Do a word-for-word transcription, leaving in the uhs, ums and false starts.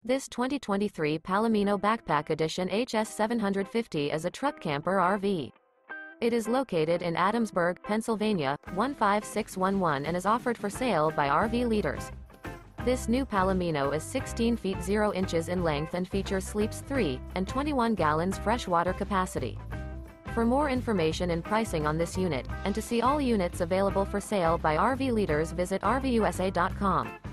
This twenty twenty-three Palomino Backpack Edition H S seven fifty is a truck camper R V. It is located in Adamsburg, Pennsylvania, one five six one one and is offered for sale by R V Leaders. This new Palomino is sixteen feet zero inches in length and features sleeps three and twenty-one gallons freshwater capacity. For more information and pricing on this unit, and to see all units available for sale by R V Leaders, visit R V U S A dot com.